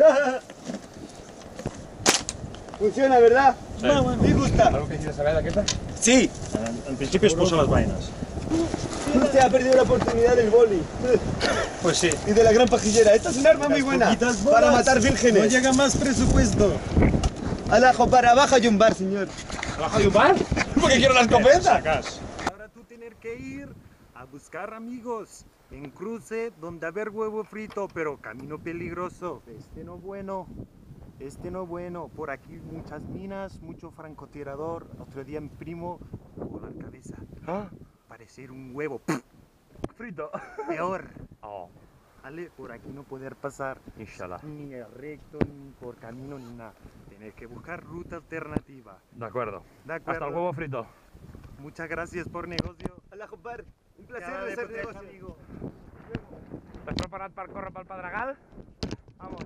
[SPEAKER 11] Funciona, ¿verdad?
[SPEAKER 10] Sí.
[SPEAKER 11] Me gusta.
[SPEAKER 2] ¿Algo que quieres saber de aquesta?
[SPEAKER 11] Sí.
[SPEAKER 10] En principi es posa les vaines.
[SPEAKER 11] Usted ha perdido la oportunidad del boli.
[SPEAKER 10] Pues sí.
[SPEAKER 11] Y de la gran pajillera. Esta es un arma muy buena
[SPEAKER 10] Poquitas
[SPEAKER 11] para
[SPEAKER 10] bolas.
[SPEAKER 11] matar vírgenes.
[SPEAKER 10] No llega más presupuesto.
[SPEAKER 11] Alajo para abajo y un bar, señor.
[SPEAKER 2] ¿Abajo de un bar? Porque quiero la escopeta.
[SPEAKER 10] Sacas.
[SPEAKER 12] Ahora tú tener que ir a buscar amigos en cruce donde haber huevo frito, pero camino peligroso. Este no bueno, por aquí muchas minas, mucho francotirador. Otro día mi primo volar cabeza. Parecer un huevo.
[SPEAKER 3] Frito.
[SPEAKER 12] Peor.
[SPEAKER 3] Oh,
[SPEAKER 12] ¿Vale? Por aquí no poder pasar.
[SPEAKER 3] inshallah.
[SPEAKER 12] Ni recto, ni por camino, ni nada. Tener que buscar ruta alternativa.
[SPEAKER 3] De acuerdo.
[SPEAKER 12] De acuerdo.
[SPEAKER 3] Hasta el huevo frito.
[SPEAKER 12] Muchas gracias por negocio.
[SPEAKER 11] Alajo bar. Un placer
[SPEAKER 12] Cada vez
[SPEAKER 11] hacer
[SPEAKER 12] protege,
[SPEAKER 11] negocio.
[SPEAKER 12] amigo.
[SPEAKER 3] Estàs preparat per córrer pel Pedregal? Vamos.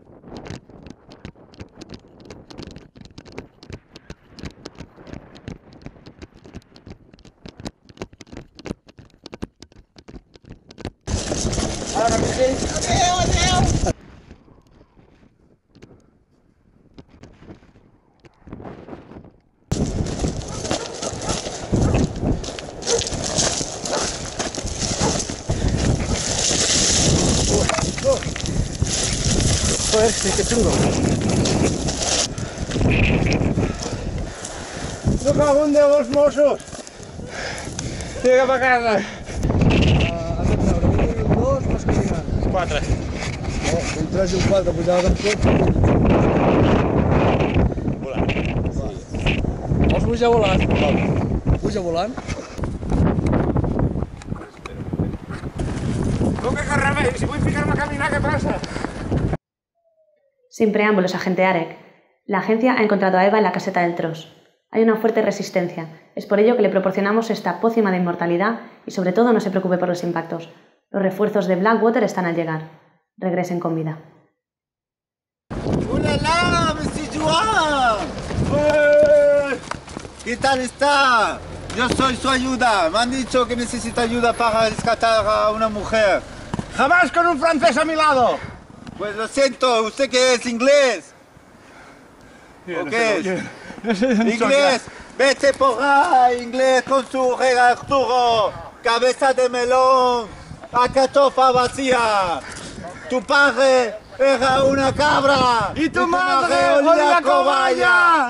[SPEAKER 11] Joder, sí, qué chungo.
[SPEAKER 10] No cago en los mossos.
[SPEAKER 2] Llega para casa.
[SPEAKER 10] Dos, más que digan.
[SPEAKER 2] 4.
[SPEAKER 10] Si traes un 4, pues ya vas amb tot.
[SPEAKER 2] Volant.
[SPEAKER 10] Vols pujar volant? Puja volant.
[SPEAKER 2] Com que remei? Si vull ficar-me a caminar, què passa?
[SPEAKER 4] Sin preámbulos, agente Arek. La agencia ha encontrado a Eva en la caseta del Tros. Hay una fuerte resistencia. Es por ello que le proporcionamos esta pócima de inmortalidad y sobre todo no se preocupe por los impactos. Los refuerzos de Blackwater están al llegar. Regresen con vida.
[SPEAKER 11] ¡Hola, Monsieur Juan! ¿Qué tal está? Yo soy su ayuda. Me han dicho que necesita ayuda para rescatar a una mujer.
[SPEAKER 2] Jamás con un francés a mi lado.
[SPEAKER 11] Pues lo siento, ¿usted qué es? ¿Inglés? ¿O qué es? Inglés, vete por ahí, inglés con su rey Arturo, cabeza de melón, a catofa vacía. Tu padre era una cabra
[SPEAKER 2] Y tu madre olía a cobaya.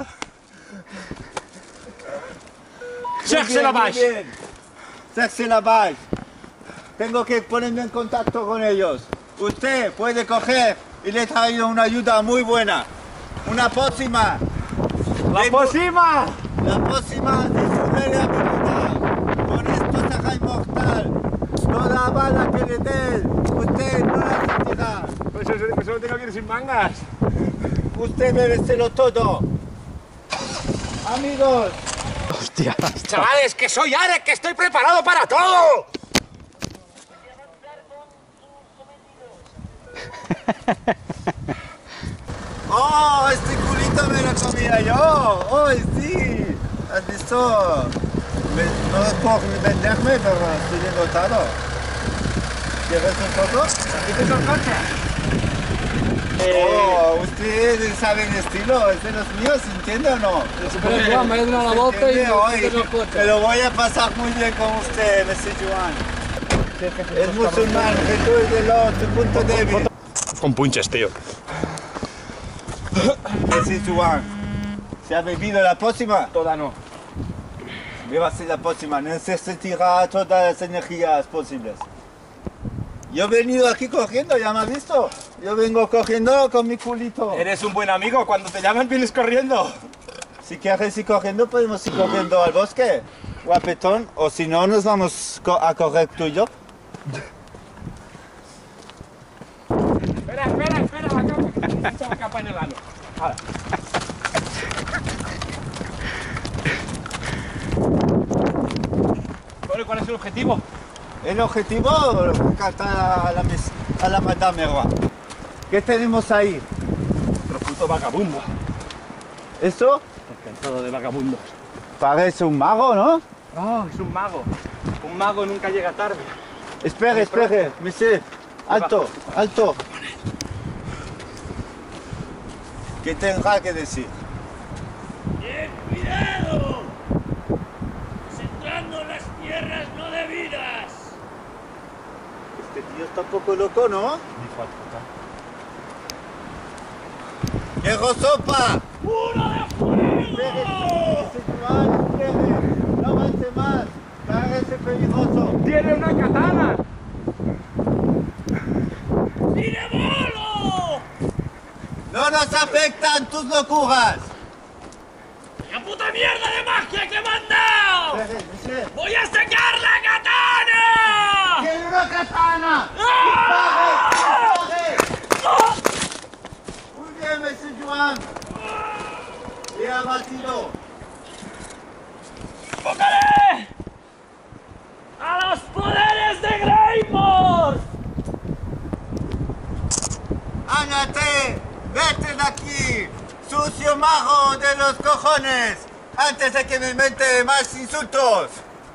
[SPEAKER 2] Cherche la vache.
[SPEAKER 11] Cherche la vache. Tengo que ponerme en contacto con ellos. Usted puede coger y le he traído una ayuda muy buena. Una pócima.
[SPEAKER 2] La pócima.
[SPEAKER 11] La pócima de su habilidad. Con esto será inmortal. Toda bala que le dé, usted no la sentirá.
[SPEAKER 2] Pues eso lo tengo que ir sin mangas.
[SPEAKER 11] Usted bébeselo todo. Amigos.
[SPEAKER 2] Hostia. Chavales, que soy Arek, que estoy preparado para todo.
[SPEAKER 11] ¡Oh, este culito me lo comía yo! ¡Oh, sí! ¿Has visto? No es por venderme, pero estoy bien dotado. ¿Quieres un poco?
[SPEAKER 2] ¿Este es el coche?
[SPEAKER 11] Oh, usted sabe el estilo, es de los míos, ¿entiende o no?
[SPEAKER 10] Pero Juan, me ha dado la volta y
[SPEAKER 11] me lo voy a pasar muy bien con usted, Messi Juan. Es musulmán, que tú es del otro punto débil.
[SPEAKER 2] Con punches, tío.
[SPEAKER 11] Messi Juan, ¿se ha bebido la pócima?
[SPEAKER 2] Toda no.
[SPEAKER 11] Bébase la pócima, necesitará todas las energías posibles. Yo he venido aquí cogiendo, ¿ya me has visto? Yo vengo cogiendo con mi culito.
[SPEAKER 2] Eres un buen amigo, cuando te llaman vienes corriendo.
[SPEAKER 11] Si quieres ir corriendo, podemos ir corriendo al bosque, guapetón, o si no, nos vamos a correr tú y yo.
[SPEAKER 2] Espera, la capa, que se me echa la capa en el ano. Ahora. Bueno, ¿cuál es el objetivo?
[SPEAKER 11] El objetivo, rescatar a la Madame Roy. ¿Qué tenemos ahí?
[SPEAKER 1] puto vagabundo.
[SPEAKER 11] ¿Eso?
[SPEAKER 1] Estoy cansado de vagabundos.
[SPEAKER 11] Parece un mago, ¿no?
[SPEAKER 1] Oh, es un mago. Un mago nunca llega tarde.
[SPEAKER 11] Espere, espere, monsieur. Alto, alto. ¿Qué tendrá que decir?
[SPEAKER 13] ¡Bien, cuidado! Entrando en las tierras no debidas.
[SPEAKER 11] Este tío está un poco loco, ¿no? ¡Quiero sopa!
[SPEAKER 13] ¡Uno de fuego!
[SPEAKER 11] Espere, no avance más. Parece peligroso.
[SPEAKER 1] ¡Tiene una katana!
[SPEAKER 13] ¡Tire bolo!
[SPEAKER 11] ¡No nos afectan tus locuras!
[SPEAKER 13] ¡La puta mierda de magia que me han dado!
[SPEAKER 11] Monsieur.
[SPEAKER 13] ¡Voy a sacar la katana!
[SPEAKER 11] ¡Tiene una katana!
[SPEAKER 13] ¡Ah!
[SPEAKER 11] ¡Dispare! Muy bien, Monsieur Juan. Le ha batido.
[SPEAKER 13] ¡Invocaré a los poderes de Greymore!
[SPEAKER 11] ¡Ándate! ¡Vete de aquí! ¡Sucio mago de los cojones! ¡Antes de que me invente más insultos!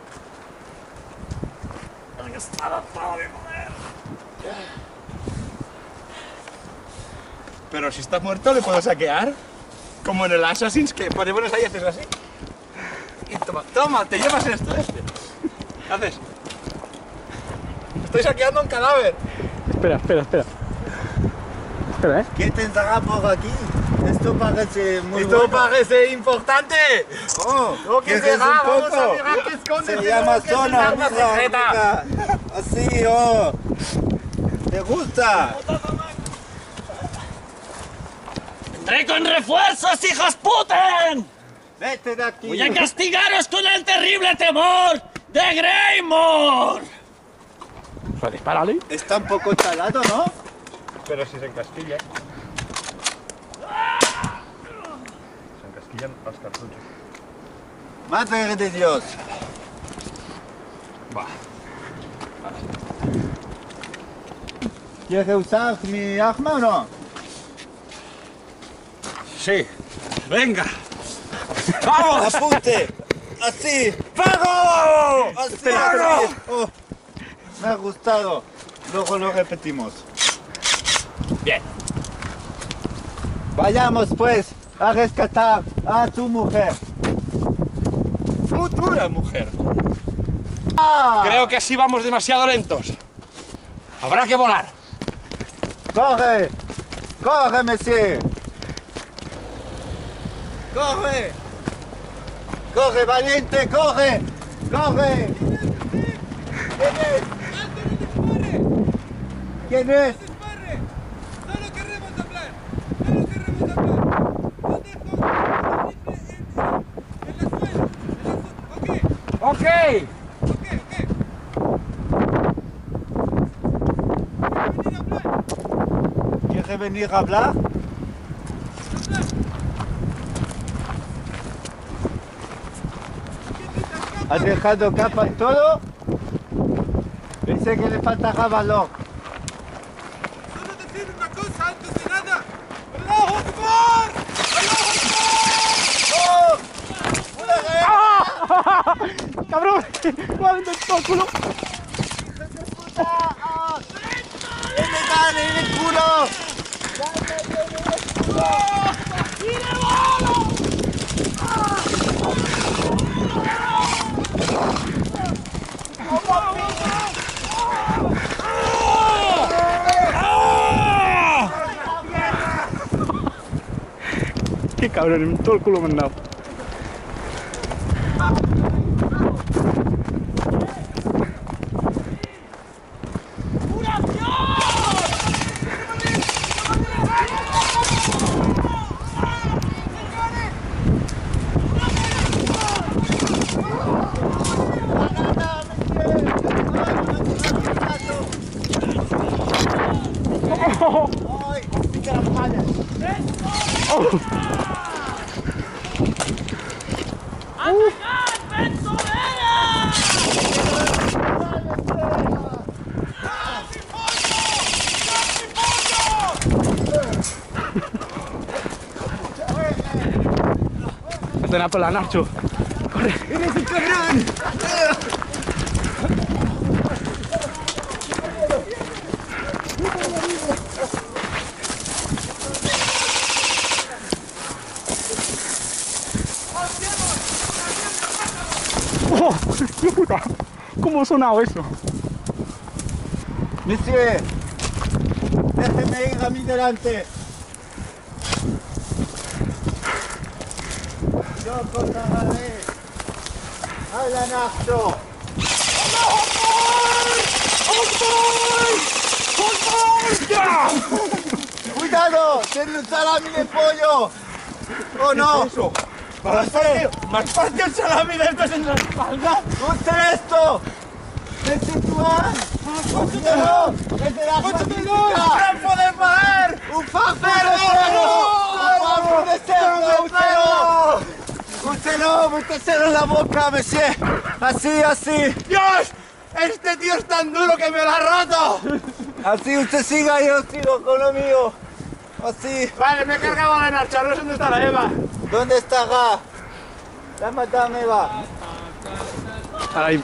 [SPEAKER 13] ¡Han gastado todo mi poder!
[SPEAKER 1] Pero si está muerto, ¿le puedo saquear? Como en el Assassin's, que ponemos ahí y haces así. Y toma, toma, te llevas esto, ¿Qué haces? Estoy saqueando un cadáver. Espera, espera, espera. Espera,
[SPEAKER 11] ¿Qué tendrá por aquí? Esto parece muy
[SPEAKER 1] Esto
[SPEAKER 11] bueno.
[SPEAKER 1] parece importante.
[SPEAKER 11] Oh,
[SPEAKER 1] Lo que
[SPEAKER 11] ¿quieres
[SPEAKER 1] será?
[SPEAKER 11] un
[SPEAKER 1] Vamos
[SPEAKER 11] poco?
[SPEAKER 1] a mirar qué esconde.
[SPEAKER 11] Se
[SPEAKER 1] este
[SPEAKER 11] llama
[SPEAKER 1] lugar, que es un
[SPEAKER 11] zona,
[SPEAKER 1] arma
[SPEAKER 11] mira,
[SPEAKER 1] secreta.
[SPEAKER 11] mira. Así, oh. ¿Te gusta?
[SPEAKER 13] ¡Vendré con refuerzos, hijos puten!
[SPEAKER 11] Vete de aquí.
[SPEAKER 13] ¡Voy a castigaros con el terrible temor de Greymore!
[SPEAKER 1] Dispárale.
[SPEAKER 11] Está un poco talado, ¿no?
[SPEAKER 1] Pero si se encasquilla. Se encasquillan los cartuchos.
[SPEAKER 11] Madre de Dios.
[SPEAKER 1] Va.
[SPEAKER 11] ¿Quieres usar mi arma o no?
[SPEAKER 1] Sí. Venga. ¡Vamos!
[SPEAKER 11] ¡Apunte! ¡Así!
[SPEAKER 1] ¡Fuego!
[SPEAKER 11] ¡Así!
[SPEAKER 1] ¡Fuego!
[SPEAKER 11] así. Oh, me ha gustado. Luego lo repetimos.
[SPEAKER 1] Bien.
[SPEAKER 11] Vayamos pues a rescatar a tu mujer.
[SPEAKER 1] Futura mujer.
[SPEAKER 11] ¡Ah!
[SPEAKER 1] Creo que así vamos demasiado lentos. Habrá que volar.
[SPEAKER 11] ¡Corre! ¡Corre, monsieur! ¡Corre! ¡Corre, valiente! ¡Corre! ¡Corre! ¿Quién es? ¿Quién es?
[SPEAKER 10] Solo queremos hablar. Solo queremos hablar. Yo dejo el rifle en la suela. ¿Ok?
[SPEAKER 1] Ok.
[SPEAKER 11] ¿Quiere venir a hablar? ¿Ha dejado capa y todo? Pensé que le faltaba valor.
[SPEAKER 10] Solo decir una cosa antes de nada. ¡Allahu Akbar! ¡Allahu Akbar!
[SPEAKER 11] ¡Oh!
[SPEAKER 1] ¡Cabrón! ¡Me ha vendido todo el culo!
[SPEAKER 11] ¡Que me dan en el culo! ¡Dame en el culo!
[SPEAKER 13] ¡Tire bolo!
[SPEAKER 1] ¡Qué cabrón! En todo el culo me han dado.
[SPEAKER 11] ¡Ay! ¡Pica las mallas!
[SPEAKER 13] ¡Atacad, Benzolera!
[SPEAKER 14] Ven a por la Nacho. Corre.
[SPEAKER 11] ¡Eres un cabrón!
[SPEAKER 14] ¡Oh! ¡Qué puta! ¿Cómo ha sonado eso?
[SPEAKER 11] Monsieur, déjeme ir a mi delante. Yo contaré a la Nacho. ¡Cuidado! ¡Tiene un salami de pollo! ¡Oh no!
[SPEAKER 2] Eso. ¿Más parte el salami de estos en la espalda?
[SPEAKER 11] ¡Usted esto! ¡Destituar! ¡Cógelo! ¡Desde la política!
[SPEAKER 2] ¡Un trampo de mar!
[SPEAKER 11] ¡Un fajo de cerdo! ¡Un fajo de cerdo! ¡Úselo! ¡Méteselo en la boca, monsieur! ¡Así, así!
[SPEAKER 2] ¡Dios! ¡Este tío es tan duro que me lo ha roto!
[SPEAKER 11] Así usted siga y yo sigo con lo mío. Así.
[SPEAKER 2] Vale, me he cargado de Nacho, no sé dónde está la Eva.
[SPEAKER 11] ¿Dónde estará? La madame Eva.
[SPEAKER 14] Ahí.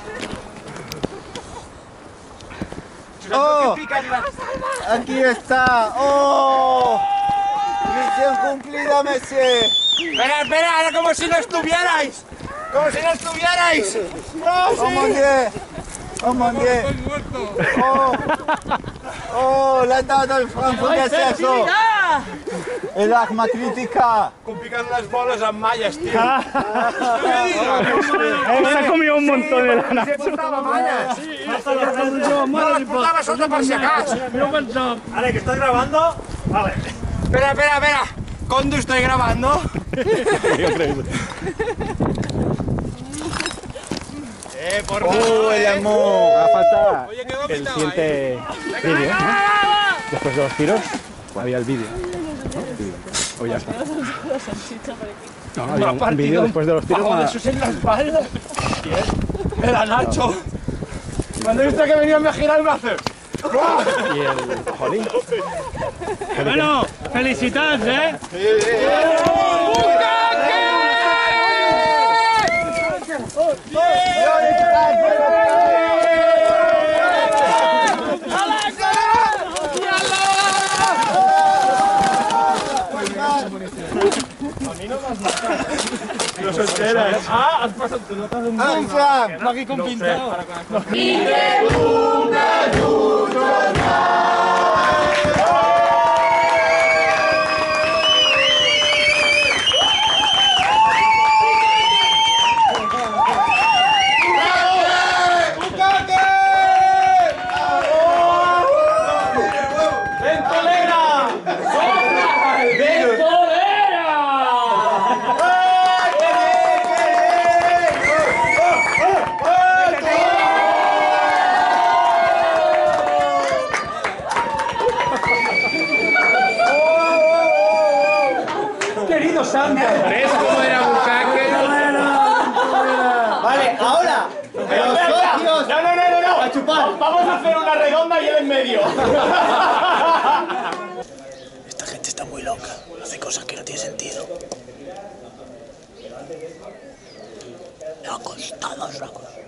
[SPEAKER 11] ¡Oh! Aquí está. ¡Oh! Misión cumplida, monsieur.
[SPEAKER 2] Espera, espera, era como si no estuvierais. Como si no estuvierais. ¡Oh, sí!
[SPEAKER 11] ¡Oh, mon Dieu! ¡Oh, mon Dieu! ¡Oh! ¡Oh! Le han dado el francés eso. El arma crítica.
[SPEAKER 2] Con picar las bolas a mallas, tío.
[SPEAKER 14] Se ha comido un montón de la Nacho.
[SPEAKER 2] Se portava mallas. No les portava sota per si acaso.
[SPEAKER 12] Vale, que estás grabando. Vale.
[SPEAKER 2] Espera, espera, espera. ¿Cuándo estoy grabando? Por
[SPEAKER 11] ¡Oh, el amor!
[SPEAKER 14] Va a faltar
[SPEAKER 2] Oye, quedó
[SPEAKER 14] el
[SPEAKER 2] quitado
[SPEAKER 14] siguiente vídeo, ¿no? Después de los tiros, había el vídeo. ¿No? O ya está. No, había un vídeo después de los tiros.
[SPEAKER 2] Joder, eso es en la espalda. Era Nacho. Cuando he visto que venía me gira el brazo.
[SPEAKER 14] Y el jolín.
[SPEAKER 13] Bueno, felicitats, ¿eh?
[SPEAKER 2] No se entera. Ah, has pasado tu nota de un
[SPEAKER 11] ¡Anfran!
[SPEAKER 2] aquí con pintado.
[SPEAKER 13] Querido Santa. ¿Ves cómo era Bucaque?
[SPEAKER 11] Vale, ahora. Los socios.
[SPEAKER 2] No.
[SPEAKER 11] A chupar.
[SPEAKER 2] Vamos a hacer una redonda y él en medio.
[SPEAKER 5] Esta gente está muy loca. Hace cosas que no tienen sentido. Locos, todos locos.